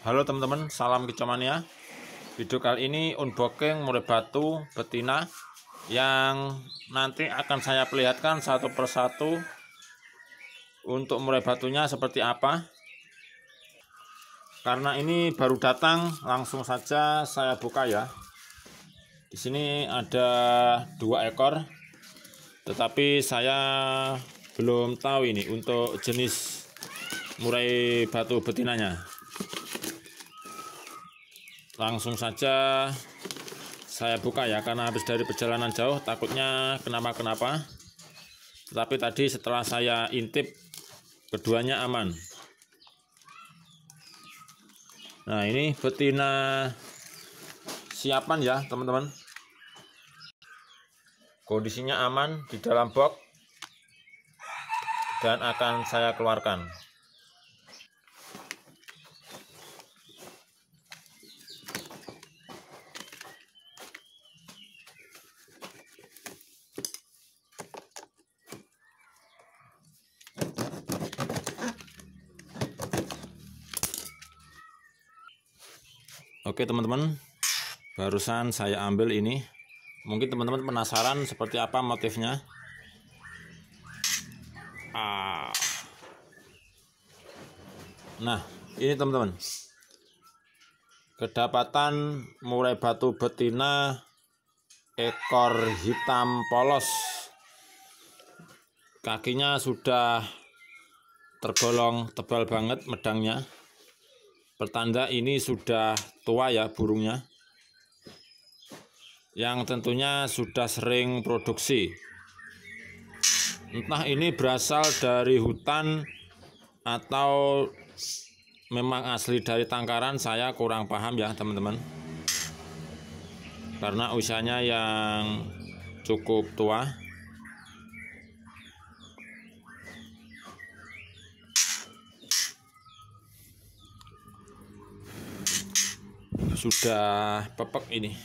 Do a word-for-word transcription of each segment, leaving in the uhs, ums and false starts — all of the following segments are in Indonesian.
Halo teman-teman, salam kicomania. Video kali ini unboxing murai batu betina yang nanti akan saya perlihatkan satu persatu untuk murai batunya seperti apa. Karena ini baru datang, langsung saja saya buka ya. Di sini ada dua ekor, tetapi saya belum tahu ini untuk jenis murai batu betinanya. Langsung saja saya buka ya, karena habis dari perjalanan jauh takutnya kenapa-kenapa. Tetapi tadi setelah saya intip, keduanya aman. Nah, ini betina siapan ya teman-teman. Kondisinya aman di dalam box dan akan saya keluarkan. Oke teman-teman, barusan saya ambil ini. Mungkin teman-teman penasaran seperti apa motifnya. Ah. Nah, ini teman-teman, kedapatan murai batu betina ekor hitam polos. Kakinya sudah tergolong tebal banget medangnya. Pertanda ini sudah tua ya burungnya, yang tentunya sudah sering produksi. Entah ini berasal dari hutan atau memang asli dari tangkaran, saya kurang paham ya teman-teman, karena usianya yang cukup tua. Sudah pepek ini.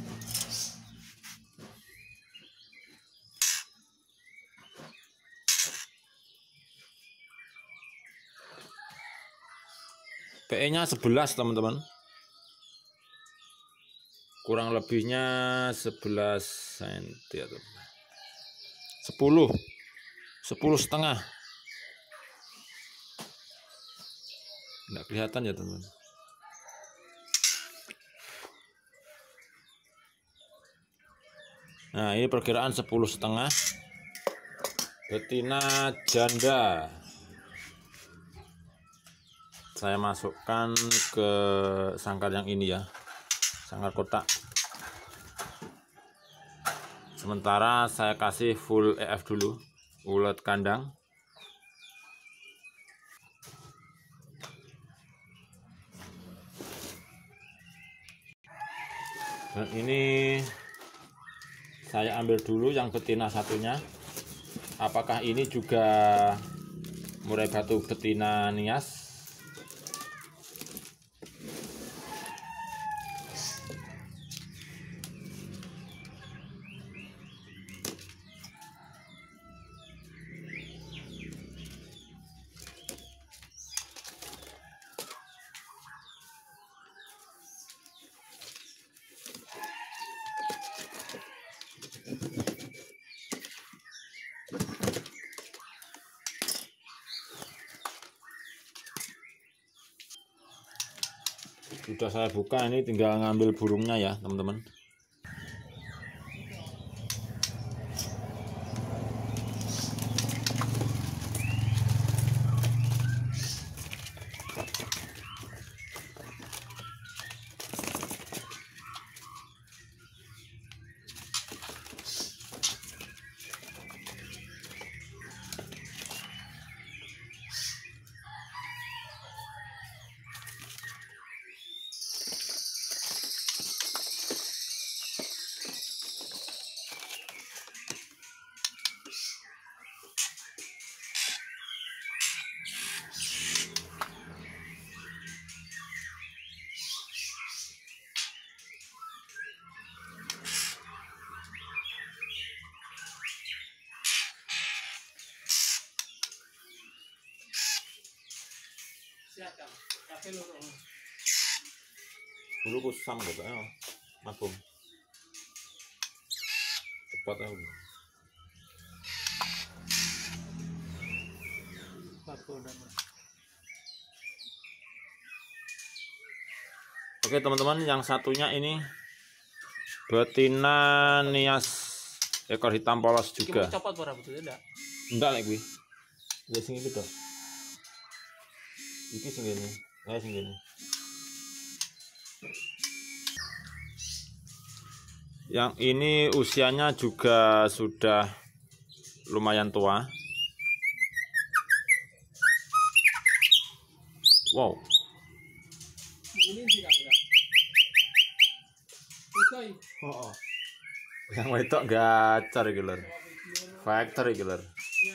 P E-nya sebelas teman-teman. Kurang lebihnya sebelas sentimeter atau sepuluh sepuluh setengah. Nggak kelihatan ya teman-teman. Nah, ini perkiraan sepuluh setengah. Betina janda. Saya masukkan ke sangkar yang ini ya, sangkar kotak. Sementara saya kasih full E F dulu, ulet kandang. Dan ini saya ambil dulu yang betina satunya. Apakah ini juga murai batu betina nias? Sudah saya buka, ini tinggal ngambil burungnya ya teman-teman. Siap, kafe loro. Dulu kusam gitu ya, mabung. Cepat ya. Oke teman-teman, yang satunya ini betina Nias ekor hitam polos juga. Copot ora betul enggak? Enggak lek kuwi. Ya sing iki to. Iki sing ngene. Nah sing ngene. Yang ini usianya juga sudah lumayan tua. Wow. Ini sih enggak. Betul. Oh, oh. Yang wedok gacor iki lur. Factor iki lur.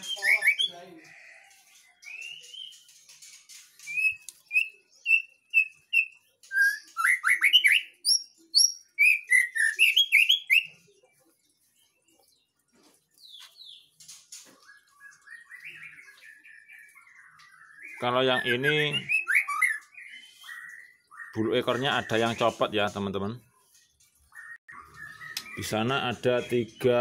Kalau yang ini bulu ekornya ada yang copot ya teman-teman. Di sana ada tiga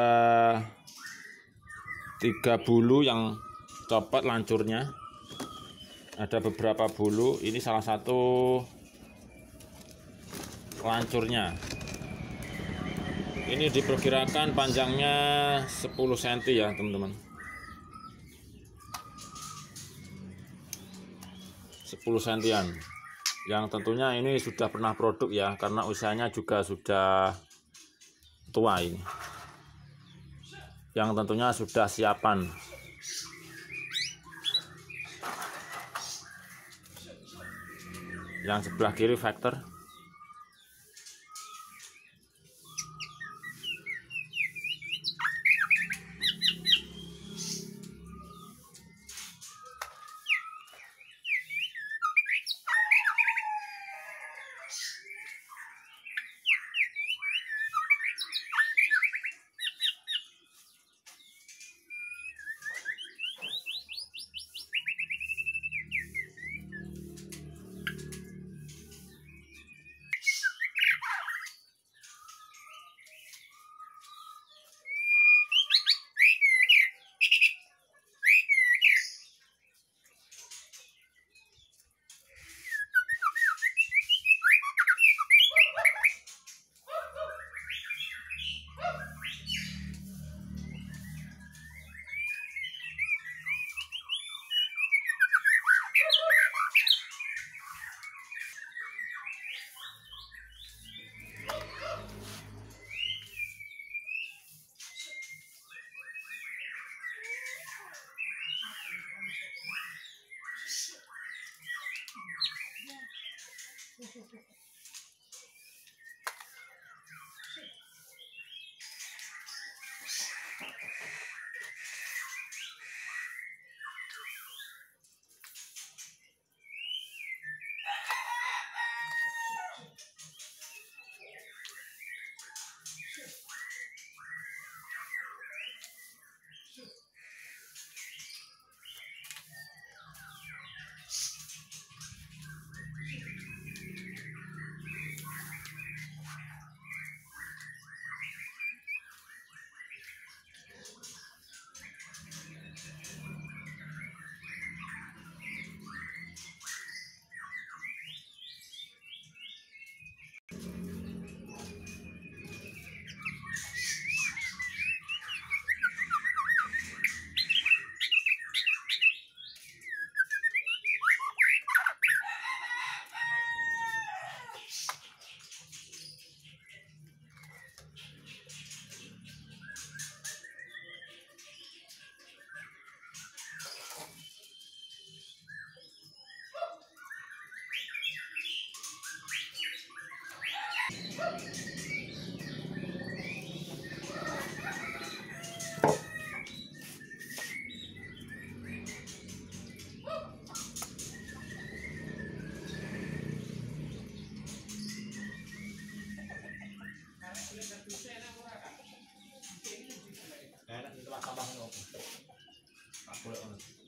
tiga bulu yang copot lancurnya. Ada beberapa bulu. Ini salah satu lancurnya. Ini diperkirakan panjangnya sepuluh sentimeter ya teman-teman. sepuluh sentian. Yang tentunya ini sudah pernah produk ya, karena usianya juga sudah tua ini. Yang tentunya sudah siapan. Yang sebelah kiri Factor. Enak itu tambah ngono. Tak boleh ngono.